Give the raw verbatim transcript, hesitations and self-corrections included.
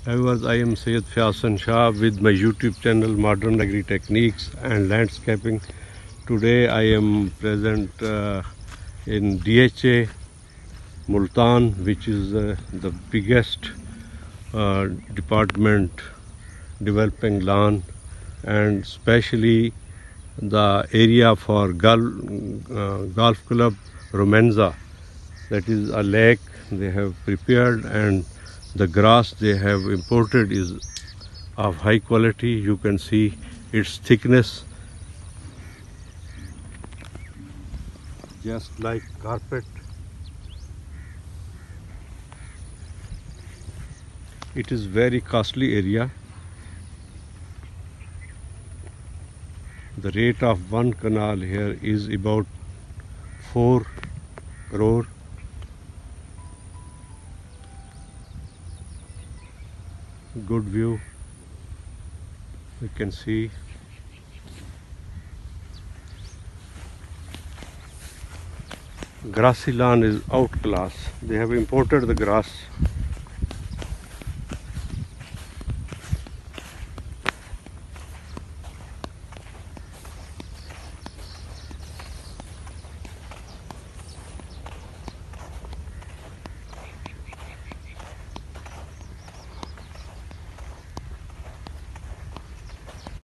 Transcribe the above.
Viewers, I am Syed Fyasan Shah with my YouTube channel Modern Agri Techniques and Landscaping. Today I am present uh, in D H A Multan, which is uh, the biggest uh, department developing lawn, and especially the area for golf, uh, golf club Romenza. That is a lake they have prepared, and the grass they have imported is of high quality. You can see its thickness, just like carpet. It is very costly area. The rate of one canal here is about four crore. Good view, you can see. Grassy lawn is outclass. They have imported the grass